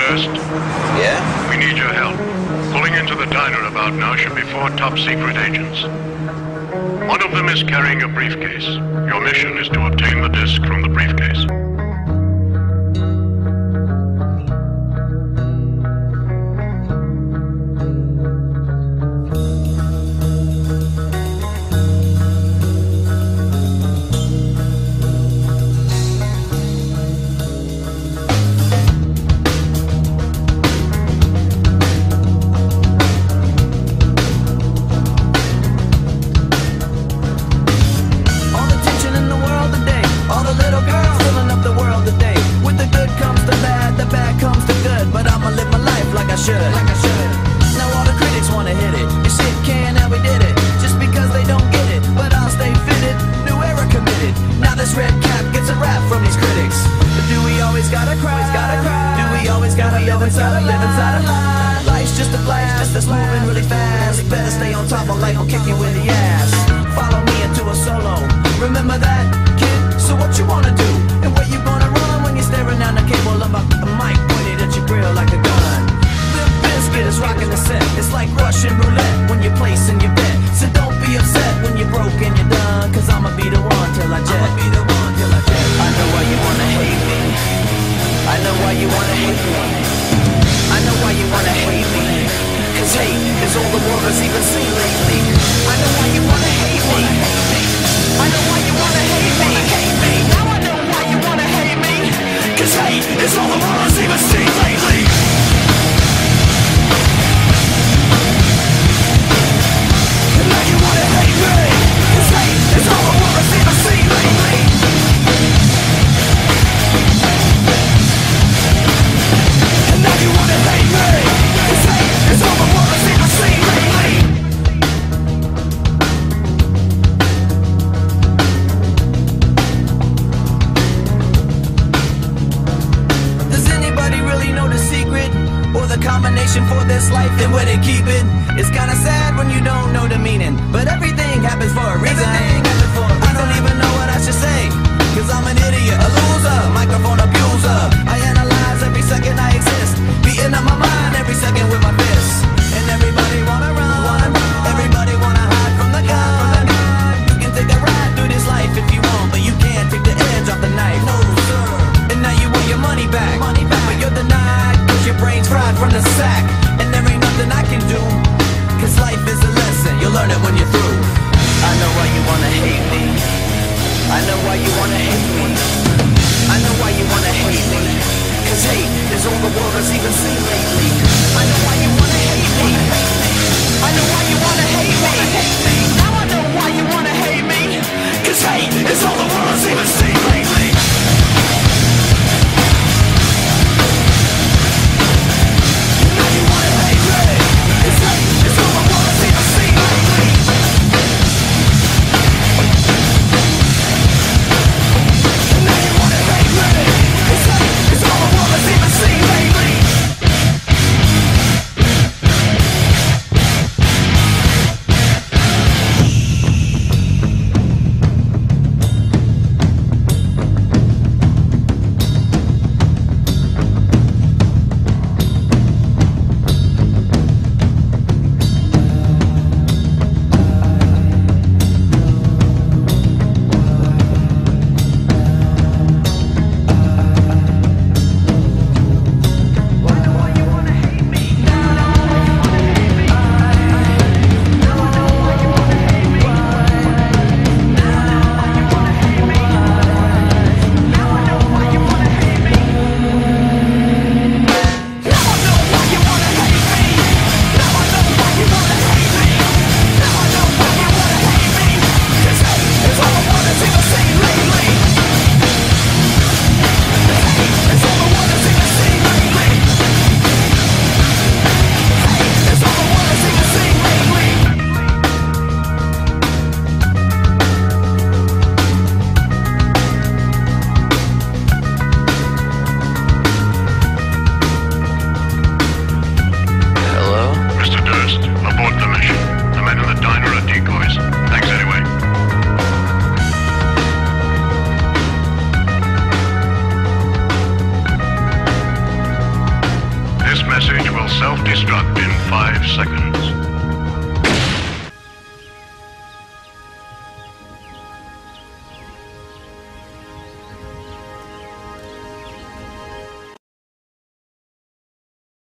Durst? Yeah? We need your help. Pulling into the diner about now should be 4 top-secret agents. One of them is carrying a briefcase. Your mission is to obtain the disc from the briefcase. Now all the critics wanna hit it. You shit can, now we did it. Just because they don't get it, but I'll stay fitted. New era committed. Now this red cap gets a rap from these critics. But do we always gotta cry? Do we always gotta live inside a lie? Life's just a flash, just that's moving really fast. Better stay on top or life will kick you in the ass. Follow me into a solo. Remember that, kid? So what you wanna do? And where you gonna run when you're staring down the cable of a mic pointed at your grill like a gun? Biscuit is rocking the set. It's like Russian roulette when you're placing your bet. So don't be upset when you're broke and you're done. Cause I'ma be the one till I jet. I know why you wanna hate me. I know why you wanna hate me. I know why you wanna hate me. Cause hate is all the world has even seen lately. I know why you wanna hate me. I know why you wanna hate me. Now I know why you wanna hate me. Cause hate is all the world has even seen lately. Now you wanna hate me, 'cause hate is all the world has ever seen lately. And now you wanna hate me, 'cause hate is all the world has ever seen lately. Does anybody really know the secret? Or the combination for this life and where they keep it? It's kinda sad when you don't know the meaning, but everything happens for a reason. I don't even know what I should say, cause I'm an idiot, a loser, microphone abuser. I analyze every second I exist, beating up my mind every second with my fists. And everybody wanna run, everybody wanna hide from the gun. You can take a ride through this life if you want, but you can't take the edge off the knife. No sir. And now you want your money back, but you're denied, cause your brain's fried from the sack. And there ain't nothing I can do, cause life is a lesson, you'll learn it when you're through. I know why you wanna hate me. I know why you wanna hate me. I know why you wanna hate me. Cause hate is all the world has even seen lately. I know why you wanna hate me. I know why you wanna hate me. Now I know why you wanna hate me. Cause hate is all the world has even seen lately. Now you wanna hate me. Cause hate is all the world has even seen lately. Now you wanna hate me. Cause hate is all the world has even seen lately. message will self-destruct in 5 seconds.